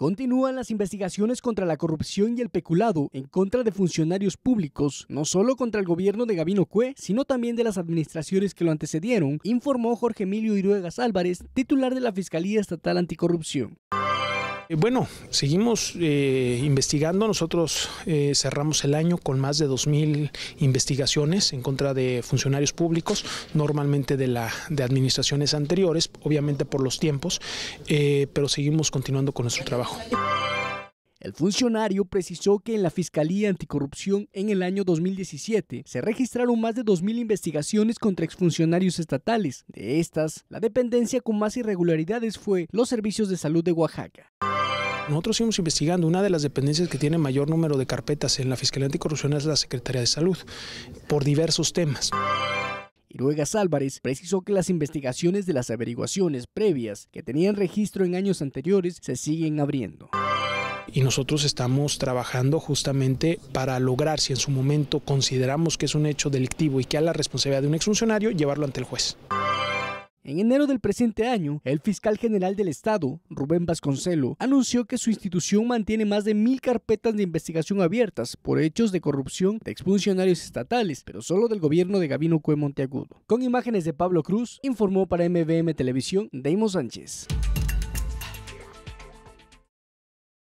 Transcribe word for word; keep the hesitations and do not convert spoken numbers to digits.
Continúan las investigaciones contra la corrupción y el peculado en contra de funcionarios públicos, no solo contra el gobierno de Gabino Cue, sino también de las administraciones que lo antecedieron, informó Jorge Emilio Iruegas Álvarez, titular de la Fiscalía Estatal Anticorrupción. Bueno, seguimos eh, investigando. Nosotros eh, cerramos el año con más de dos mil investigaciones en contra de funcionarios públicos, normalmente de, la, de administraciones anteriores, obviamente por los tiempos, eh, pero seguimos continuando con nuestro trabajo. El funcionario precisó que en la Fiscalía Anticorrupción en el año dos mil diecisiete se registraron más de dos mil investigaciones contra exfuncionarios estatales. De estas, la dependencia con más irregularidades fue los Servicios de Salud de Oaxaca. Nosotros seguimos investigando. Una de las dependencias que tiene mayor número de carpetas en la Fiscalía Anticorrupción es la Secretaría de Salud, por diversos temas. Iruegas Álvarez precisó que las investigaciones de las averiguaciones previas que tenían registro en años anteriores se siguen abriendo. Y nosotros estamos trabajando justamente para lograr, si en su momento consideramos que es un hecho delictivo y que hay la responsabilidad de un exfuncionario, llevarlo ante el juez. En enero del presente año, el fiscal general del Estado, Rubén Vasconcelo, anunció que su institución mantiene más de mil carpetas de investigación abiertas por hechos de corrupción de exfuncionarios estatales, pero solo del gobierno de Gabino Cue Monteagudo. Con imágenes de Pablo Cruz, informó para M V M Televisión, Deimo Sánchez.